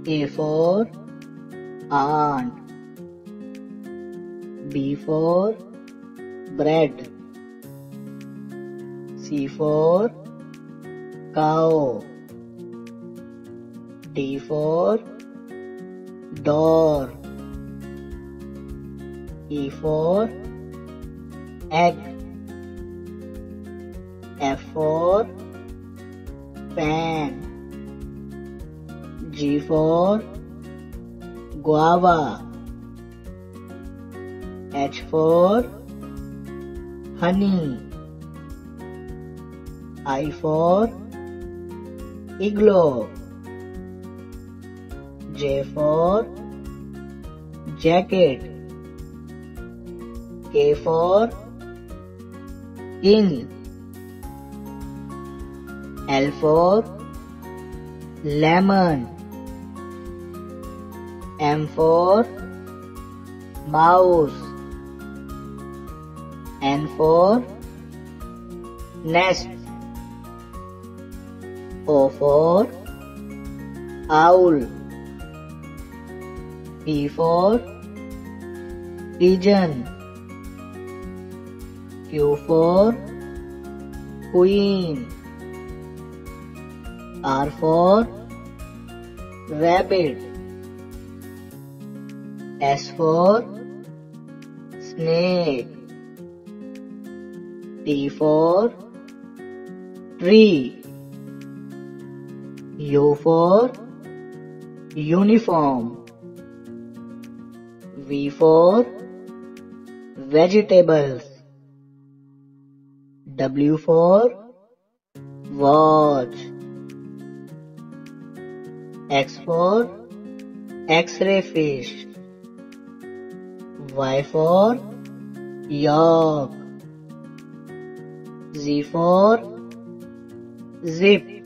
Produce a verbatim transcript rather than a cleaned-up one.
A for ant. B for bread. C for cow. D for door. E for egg. F for fan. G for guava. H for honey. I for igloo. J for jacket. K for king. L for lemon. M for mouse. N for nest. O for owl. P for pigeon. Q for queen. R for rabbit. S for snake. T for tree. U for uniform. V for vegetables. W for watch. X for X-ray fish. Y for yolk. Z for zip.